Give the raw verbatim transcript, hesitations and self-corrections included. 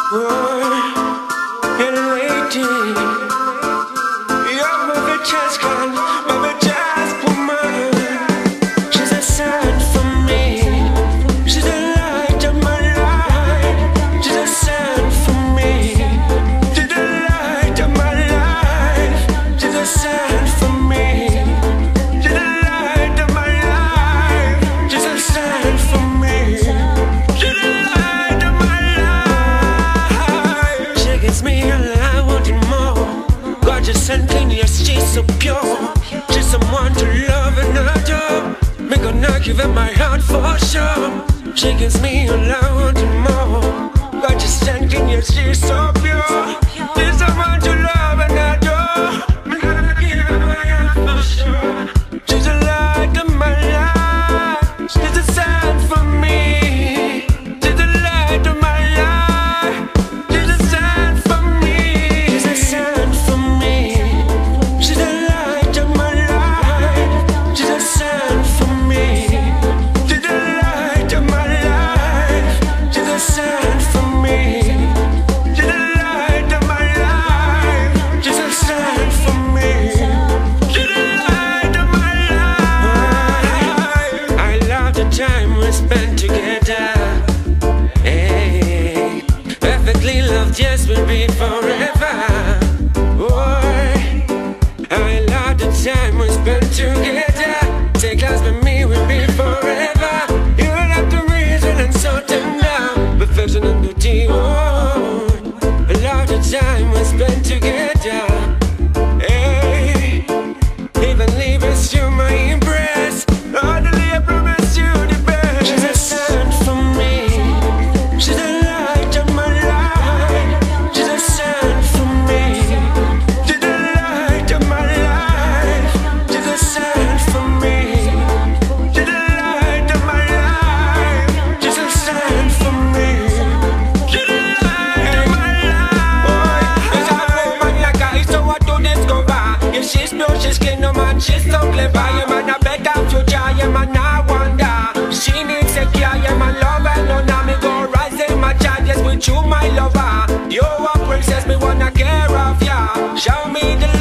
And clean, yes, she's so pure. She's someone to love and adore. Me gonna give her my heart for sure. She gives me all I want and more. Gorgeous and clean, yes, she's so pure. She's someone to love and adore. Me gonna give her my heart for sure. She's the light of my life. She's the sun for me. She's the light of my life. She's the sun for me. She's the sun for me. Time we spent together, hey, perfectly loved, yes, we'll be forever. Boy, I love the time we spent together. Take class with me, we'll be forever. You will have the reason and so tender, perfection and beauty. Oh, I love the time we spent together. Hey, even leave us, you my impress. Hardly I promise you. She's clean, no man, she's so clever. Yeah, man, a better future, yeah, man, I wonder. She needs a care, yeah, man, love and no, now me go rising my child, yes, with you, my lover. You are princess, me wanna care of ya. Show me the